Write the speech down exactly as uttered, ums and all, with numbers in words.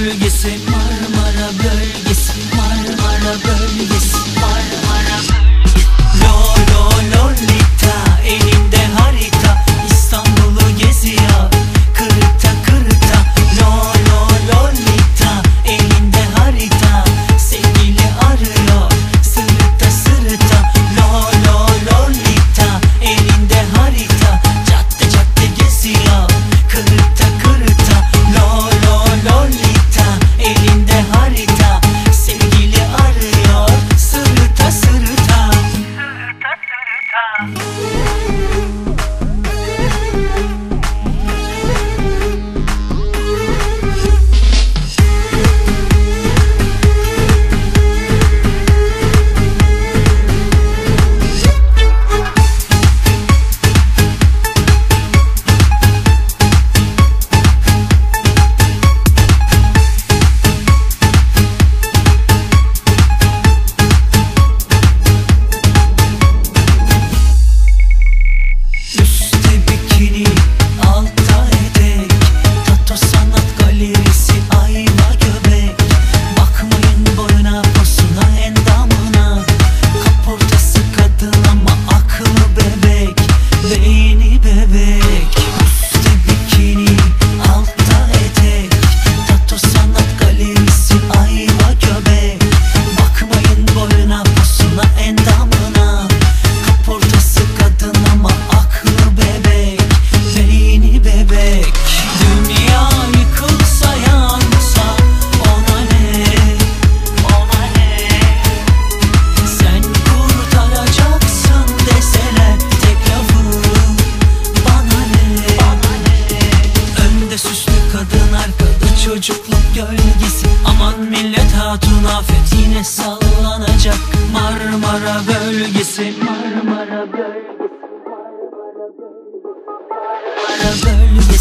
bölgesi, Marmara bölgesi, Marmara bölgesi, Marmara bölgesi. Lo lo lolita, elinde harita, İstanbul'u geziyor kırıta kırıta. Lo lo lolita, elinde harita, sevgili arıyor sırıta sırıta. Lo lo lolita, elinde harita, cadde cadde geziyor kırıta kırıta. Lo lo lolita, elinde harita, sevgili arıyor sırıta sırıta. Sırıta sırıta. Çocukluk gölgesi, aman millet hatun afet, yine sallanacak Marmara bölgesi, Marmara bölgesi, Marmara bölgesi, Marmara bölgesi.